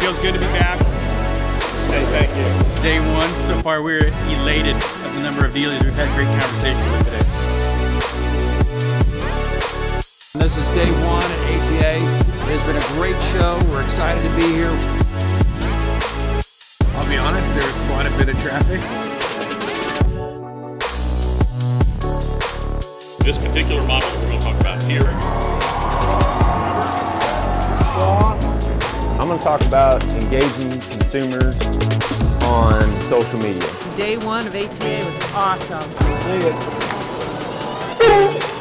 feels good to be back. Hey, thank you. Day one. So far, we're elated at the number of dealers we've had great conversations with today. This is day one at ATA. It's been a great show. We're excited to be here. I'll be honest, there's quite a bit of traffic. This particular model we're going to talk about here. I'm going to talk about engaging consumers on social media. Day one of ATA was awesome. See it.